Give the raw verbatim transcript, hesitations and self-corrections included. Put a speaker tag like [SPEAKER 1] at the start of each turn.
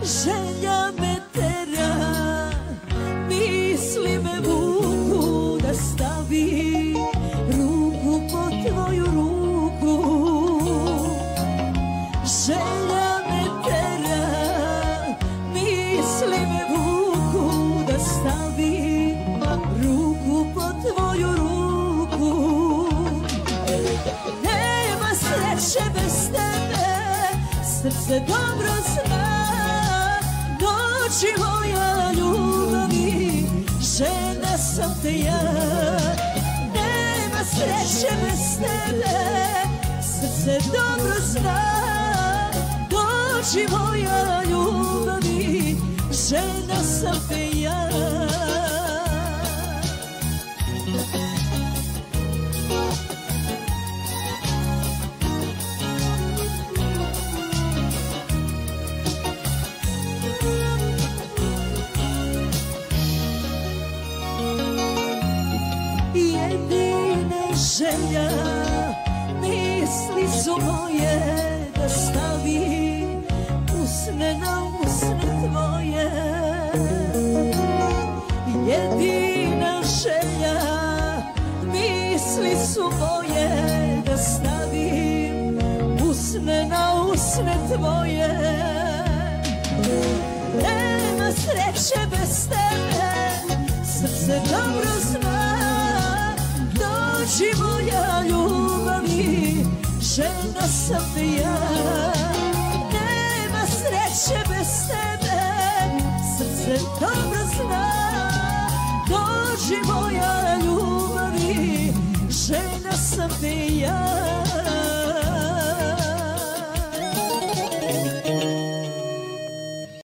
[SPEAKER 1] Želja me tera, misli me vuku da stavi ruku po tvoju ruku. Želja me tera, misli me vuku da stavi ruku po tvoju ruku. Nema sreće bez tebe, srce dobro zna. Noći moja ljubavi, žena sam te ja. Nema sreće bez tebe, srce dobro zna. Noći moja ljubavi, žena sam te ja. Jedine želja, misli su moje da stavi usne na usne tvoje. Jedina želja, misli su moje da stavim usne na usne tvoje. Nema sreće bez tebe, srce dobro zna. Dođi moja ljubavi, žena sam te ja. Nema sreće bez tebe, srce dobro zna. Dođi moja ljubavi, žena sam te ja.